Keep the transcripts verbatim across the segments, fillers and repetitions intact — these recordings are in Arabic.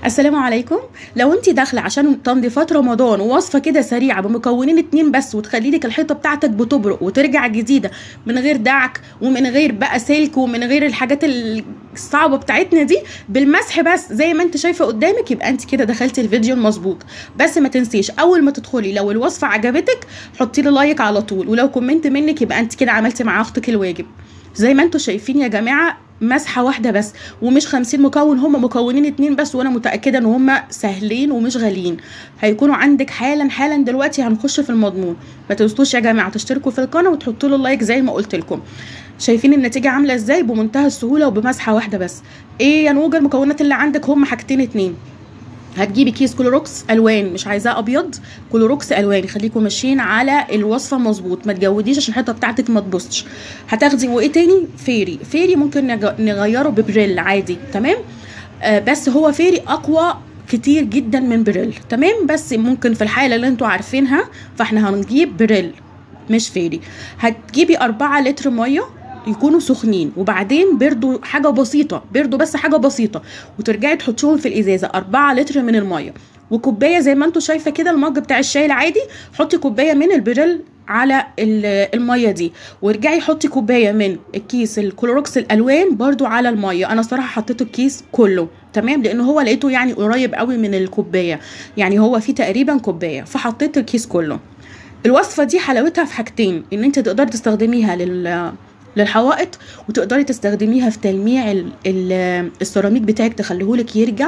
السلام عليكم. لو انت داخله عشان تنظيفات رمضان ووصفه كده سريعه بمكونين اتنين بس وتخلي لك الحيطه بتاعتك بتبرق وترجع جديده من غير دعك ومن غير بقى سلك ومن غير الحاجات الصعبه بتاعتنا دي، بالمسح بس زي ما انت شايفه قدامك، يبقى انت كده دخلتي الفيديو المظبوط. بس ما تنسيش اول ما تدخلي لو الوصفه عجبتك حطي لي لايك على طول، ولو كومنت منك يبقى انت كده عملتي مع اختك الواجب. زي ما انتم شايفين يا جماعه، مسحه واحده بس ومش خمسين مكون، هم مكونين اتنين بس، وانا متاكده ان هم سهلين ومش غاليين، هيكونوا عندك حالا حالا. دلوقتي هنخش في المضمون. ما تنسوش يا جماعه تشتركوا في القناه وتحطوا له لايك زي ما قلت لكم. شايفين النتيجه عامله ازاي بمنتهى السهوله وبمسحه واحده بس. ايه يا نوجه المكونات اللي عندك؟ هم حاجتين اتنين. هتجيبي كيس كلوروكس الوان، مش عايزاه ابيض، كلوروكس الوان. خليكم ماشيين على الوصفه مظبوط، ما تجوديش عشان الحيطه بتاعتك ما تبصش. هتاخدي وايه تاني؟ فيري. فيري ممكن نغيره ببريل عادي، تمام؟ آه بس هو فيري اقوى كتير جدا من بريل، تمام؟ بس ممكن في الحاله اللي انتوا عارفينها فاحنا هنجيب بريل مش فيري. هتجيبي أربعة لتر ميه يكونوا سخنين، وبعدين بردوا حاجه بسيطه، بردوا بس حاجه بسيطه، وترجعي تحطيهم في الازازه. أربعة لتر من الميه وكوبايه زي ما انتوا شايفه كده المج بتاع الشاي العادي، حطي كوبايه من البريل على الميه دي، وارجعي حطي كوبايه من الكيس الكلوروكس الالوان برضو على الميه. انا صراحه حطيت الكيس كله، تمام؟ لان هو لقيته يعني قريب قوي من الكوبايه، يعني هو فيه تقريبا كوبايه، فحطيت الكيس كله. الوصفه دي حلاوتها في حاجتين، ان انت تقدري تستخدميها لل للحوائط، وتقدري تستخدميها في تلميع ال ال السيراميك بتاعك، تخليهولك يرجع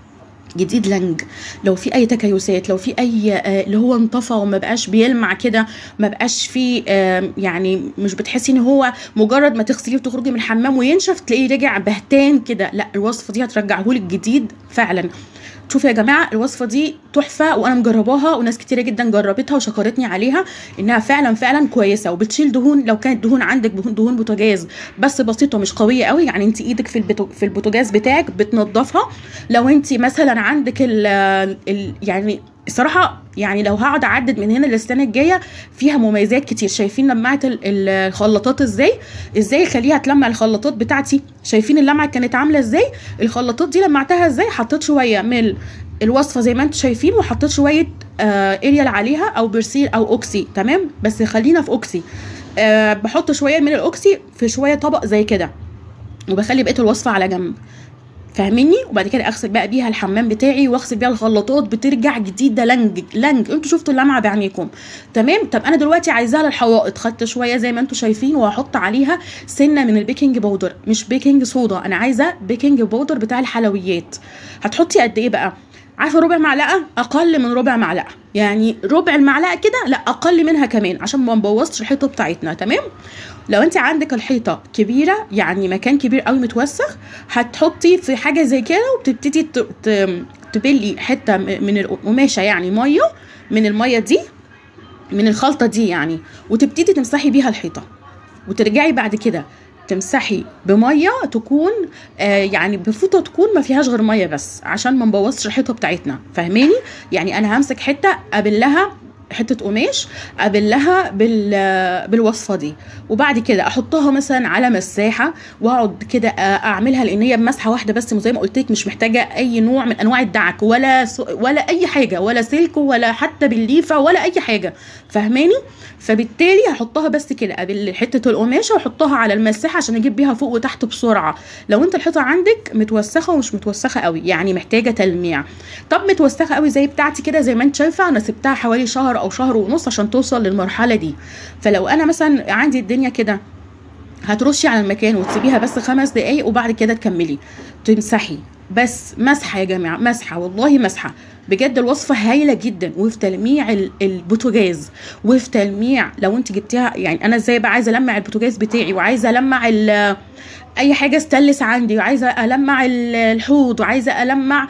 جديد لنج. لو في اي تكيسات، لو في اي آه اللي هو انطفى وما بقاش بيلمع كده، ما بقاش فيه آه يعني مش بتحسي ان هو مجرد ما تغسليه وتخرجي من الحمام وينشف تلاقيه رجع بهتان كده، لا الوصفه دي هترجعهولك جديد فعلا. شوفوا يا جماعه الوصفه دي تحفه، وانا مجرباها وناس كتيره جدا جربتها وشكرتني عليها انها فعلا فعلا كويسه، وبتشيل دهون. لو كانت دهون عندك دهون بوتاجاز بس بسيطه مش قويه قوي، يعني انت ايدك في البتو في البوتاجاز بتاعك بتنضفها. لو انت مثلا عندك ال ال يعني الصراحه يعني لو هقعد اعدد من هنا للسنه الجايه فيها مميزات كتير. شايفين لمعه الخلاطات ازاي ازاي خليها تلمع الخلاطات بتاعتي؟ شايفين اللمعه كانت عامله ازاي؟ الخلاطات دي لمعتها ازاي؟ حطيت شويه من الوصفه زي ما انتم شايفين، وحطيت شويه آه اريال عليها او برسيل او اوكسي، تمام؟ بس خلينا في اوكسي. آه بحط شويه من الاوكسي في شويه طبق زي كده، وبخلي بقيه الوصفه على جنب، فاهميني؟ وبعد كده اغسل بقى بيها الحمام بتاعي واغسل بيها الخلاطات، بترجع جديده لنج لنج. انتوا شفتوا اللمعه بعينيكم، تمام؟ طب انا دلوقتي عايزاها للحوائط، خدت شويه زي ما انتوا شايفين وهحط عليها سنه من البيكنج باودر، مش بيكنج صودا، انا عايزه بيكنج باودر بتاع الحلويات. هتحطي قد ايه بقى؟ عارفه ربع معلقه؟ اقل من ربع معلقه، يعني ربع المعلقه كده، لا اقل منها كمان عشان ما نبوظش الحيطه بتاعتنا، تمام؟ لو انت عندك الحيطه كبيره يعني مكان كبير قوي متوسخ، هتحطي في حاجه زي كده وبتبتدي تبلي حته من القماشه، يعني ميه من الميه دي من الخلطه دي يعني، وتبتدي تمسحي بيها الحيطه، وترجعي بعد كده تمسحي بميه تكون آه يعني بفوطه تكون ما فيهاش غير ميه بس، عشان ما نبوظش الحيطه بتاعتنا، فاهماني؟ يعني انا همسك حته ابلها حته قماش، ابلها بال بالوصفه دي، وبعد كده احطها مثلا على مساحه واقعد كده اعملها، لان هي بمسحه واحده بس زي ما قلت لك، مش محتاجه اي نوع من انواع الدعك ولا ولا اي حاجه، ولا سلك ولا حتى بالليفه ولا اي حاجه، فاهماني؟ فبالتالي هحطها بس كده قبل حته القماشه واحطها على المساحه عشان اجيب بيها فوق وتحت بسرعه. لو انت الحيطه عندك متوسخه ومش متوسخه قوي، يعني محتاجه تلميع. طب متوسخه قوي زي بتاعتي كده زي ما انت شايفه، انا سبتها حوالي شهر او شهر ونص عشان توصل للمرحله دي. فلو انا مثلا عندي الدنيا كده، هترشي على المكان وتسيبيها بس خمس دقايق، وبعد كده تكملي تمسحي. بس مسحه يا جماعه، مسحه والله مسحه بجد. الوصفه هايله جدا، وفي تلميع البوتاجاز، وفي تلميع لو انت جبتيها. يعني انا ازاي بقى عايزه المع البوتاجاز بتاعي، وعايزه المع اي حاجه استلس عندي، وعايزه المع الحوض، وعايزه المع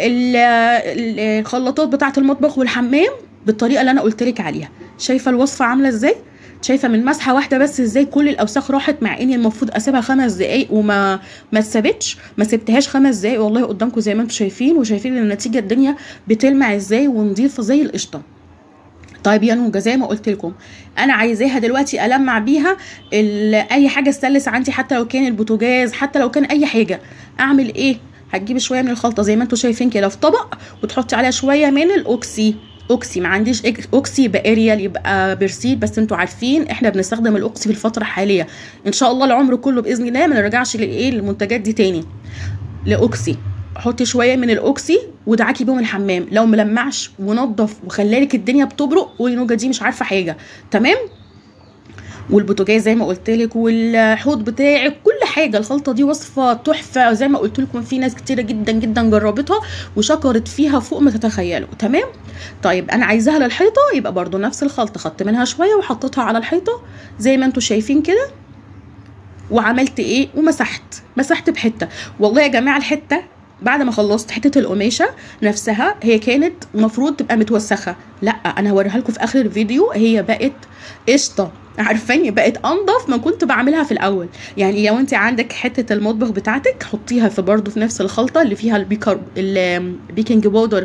الخلاطات بتاعه المطبخ والحمام بالطريقه اللي انا قلت لك عليها. شايفه الوصفه عامله ازاي؟ شايفه من مسحه واحده بس ازاي كل الاوساخ راحت، مع اني المفروض اسيبها خمس دقايق وما ما اتسابتش، ما سبتهاش خمس دقايق والله قدامكم زي ما انتم شايفين، وشايفين النتيجه الدنيا بتلمع ازاي ونضيفه زي القشطه. طيب يا نوجه زي ما قلت لكم، انا عايزاها دلوقتي المع بيها اي حاجه استلس عندي، حتى لو كان البوتاجاز، حتى لو كان اي حاجه، اعمل ايه؟ هتجيبي شويه من الخلطه زي ما انتم شايفين كده في طبق، وتحطي عليها شويه من الاوكسي. اوكسي ما عنديش اوكسي يبقى اريال يبقى بيرسيل، بس انتوا عارفين احنا بنستخدم الاوكسي في الفتره الحاليه، ان شاء الله العمر كله باذن الله ما نرجعش للايه المنتجات دي تاني. لاوكسي حطي شويه من الاوكسي ودعكي بيهم الحمام، لو ملمعش ونضف وخلالك الدنيا بتبرق قولي نوجه دي مش عارفه حاجه. تمام. والبوتاجاز زي ما قلت لك والحوض بتاعك كل حاجه. الخلطه دي وصفه تحفه زي ما قلت لكم، في ناس كتيره جدا جدا جربتها وشكرت فيها فوق ما تتخيلوا. تمام. طيب انا عايزاها للحيطه، يبقى برضو نفس الخلطه خدت منها شويه وحطيتها على الحيطه زي ما انتم شايفين كده، وعملت ايه ومسحت مسحت بحته. والله يا جماعه الحته بعد ما خلصت حته القماشه نفسها هي كانت المفروض تبقى متوسخه، لا انا هوريها لكم في اخر الفيديو، هي بقت قشطه، عارفاني بقت انضف ما كنت بعملها في الاول. يعني لو انت عندك حته المطبخ بتاعتك حطيها في برضو في نفس الخلطه اللي فيها البيكر البيكنج باودر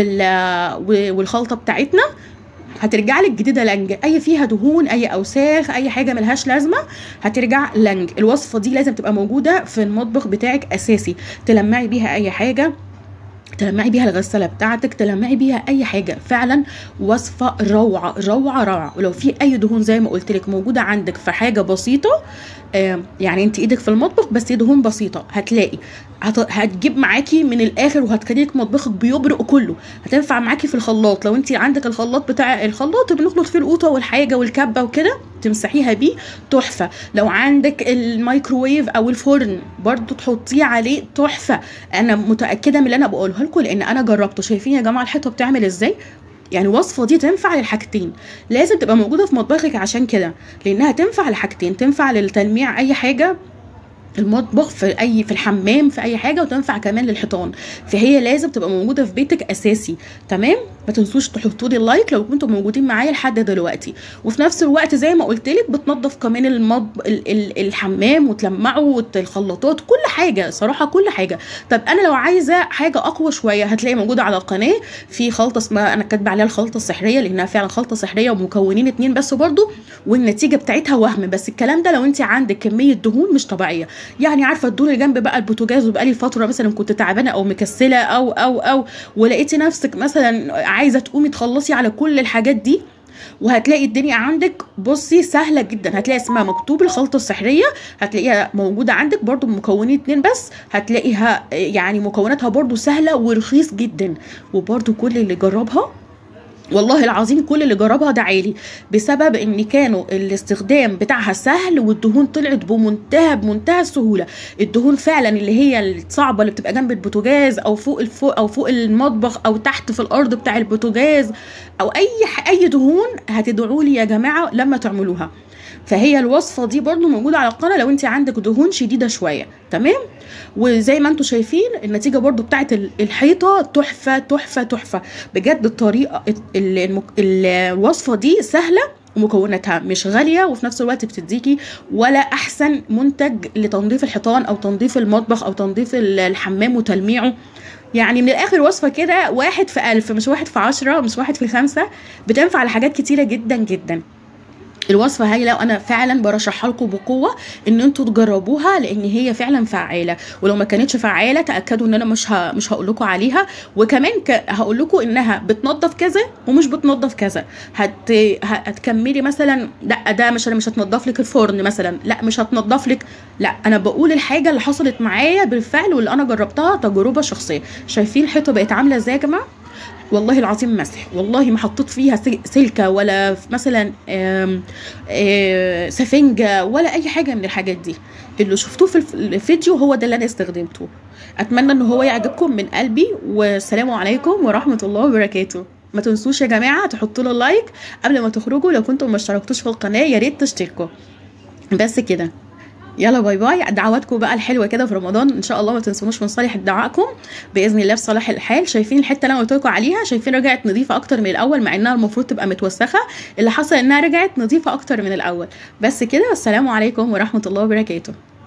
والخلطه بتاعتنا، هترجع لك جديده لنج. اي فيها دهون اي اوساخ اي حاجه ملهاش لازمه هترجع لنج. الوصفه دي لازم تبقى موجوده في المطبخ بتاعك اساسي، تلمعي بيها اي حاجه، تلمعي بيها الغساله بتاعتك، تلمعي بيها اي حاجه. فعلا وصفه روعه روعه روعه. ولو في اي دهون زي ما قلت لك موجوده عندك في حاجه بسيطه، آه يعني انت ايدك في المطبخ بس دهون بسيطه، هتلاقي هتجيب معاكي من الاخر وهتخليك مطبخك بيبرق كله. هتنفع معاكي في الخلاط، لو انت عندك الخلاط بتاع الخلاط بنخلط فيه القوطه والحاجه والكبه وكده تمسحيها بيه تحفه. لو عندك الميكروويف او الفرن برضو تحطيه عليه تحفه. انا متاكده من اللي انا بقوله لكم لان انا جربته. شايفين يا جماعه الحيطه بتعمل ازاي؟ يعني الوصفه دي تنفع للحاجتين، لازم تبقى موجوده في مطبخك عشان كده، لانها تنفع لحاجتين، تنفع للتلميع اي حاجه المطبخ في اي في الحمام في اي حاجه، وتنفع كمان للحيطان، فهي لازم تبقى موجوده في بيتك اساسي. تمام. ما تنسوش تحطوا لي اللايك لو كنتم موجودين معايا لحد دلوقتي. وفي نفس الوقت زي ما قلت لك بتنظف كمان المطب ال ال الحمام وتلمعه الخلاطات كل حاجه، صراحه كل حاجه. طب انا لو عايزه حاجه اقوى شويه هتلاقي موجوده على القناه في خلطه اسمها انا كاتبه عليها الخلطه السحريه، لانها فعلا خلطه سحريه ومكونين اتنين بس برضو، والنتيجه بتاعتها وهم. بس الكلام ده لو انت عندك كميه دهون مش طبيعيه، يعني عارفه الدهون اللي جنب بقى البوتاجاز وبقالي فتره مثلا كنت تعبانه او مكسله او او او ولقيتي نفسك مثلا عايزه تقومي تخلصي على كل الحاجات دي، وهتلاقي الدنيا عندك بصي سهله جدا. هتلاقي اسمها مكتوب الخلطه السحريه، هتلاقيها موجوده عندك برضو بمكونين اتنين بس، هتلاقيها يعني مكوناتها برضو سهله ورخيص جدا. وبرضو كل اللي جربها والله العظيم كل اللي جربها ده عالي، بسبب ان كانوا الاستخدام بتاعها سهل والدهون طلعت بمنتهى بمنتهى السهوله. الدهون فعلا اللي هي الصعبه اللي بتبقى جنب البوتاجاز او فوق الفوق او فوق المطبخ او تحت في الارض بتاع البوتاجاز او اي اي دهون، هتدعوا لي يا جماعه لما تعملوها. فهي الوصفه دي برضو موجوده على القناه لو انت عندك دهون شديده شويه. تمام. وزي ما انتم شايفين النتيجه برضو بتاعت الحيطه تحفه تحفه تحفه بجد. الطريقه الوصفه دي سهله ومكوناتها مش غاليه، وفي نفس الوقت بتديكي ولا احسن منتج لتنظيف الحيطان او تنظيف المطبخ او تنظيف الحمام وتلميعه. يعني من الاخر وصفه كده واحد في الف، مش واحد في عشرة، مش واحد في خمسة، بتنفع لحاجات كتيره جدا جدا. الوصفه هايله وانا فعلا برشحها لكم بقوه ان انتوا تجربوها، لان هي فعلا فعاله. ولو ما كانتش فعاله تاكدوا ان انا مش ه... مش هقول لكم عليها. وكمان ك... هقول لكم انها بتنظف كذا ومش بتنظف كذا. هت... هتكملي مثلا لا ده مش مش هتنظف لك الفرن مثلا، لا مش هتنظف لك، لا انا بقول الحاجه اللي حصلت معايا بالفعل واللي انا جربتها تجربه شخصيه. شايفين الحيطه بقت عامله ازاي يا جماعه؟ والله العظيم مسح، والله ما حطيت فيها سلكه ولا مثلا آم آم سفنجه ولا اي حاجه من الحاجات دي. اللي شفتوه في الفيديو هو ده اللي انا استخدمته. اتمنى ان هو يعجبكم من قلبي، والسلام عليكم ورحمه الله وبركاته. ما تنسوش يا جماعه تحطوا له لايك قبل ما تخرجوا، لو كنتم ما اشتركتوش في القناه يا ريت تشتركوا. بس كده، يلا باي باي. دعواتكم بقى الحلوه كده في رمضان ان شاء الله ما تنسونوش من صالح دعائكم باذن الله في صالح الحال. شايفين الحته اللي انا قلت لكم عليها؟ شايفين رجعت نظيفه اكتر من الاول، مع انها المفروض تبقى متوسخه، اللي حصل انها رجعت نظيفه اكتر من الاول. بس كده، والسلام عليكم ورحمه الله وبركاته.